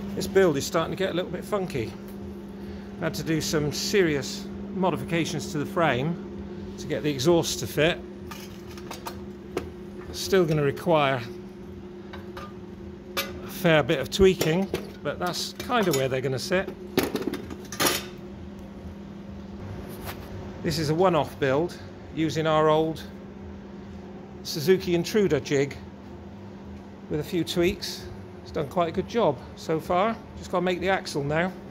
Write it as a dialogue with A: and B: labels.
A: This build is starting to get a little bit funky. I had to do some serious modifications to the frame to get the exhaust to fit. It's still going to require a fair bit of tweaking, but that's kind of where they're going to sit. This is a one-off build using our old Suzuki Intruder jig with a few tweaks. It's done quite a good job so far. Just got to make the axle now.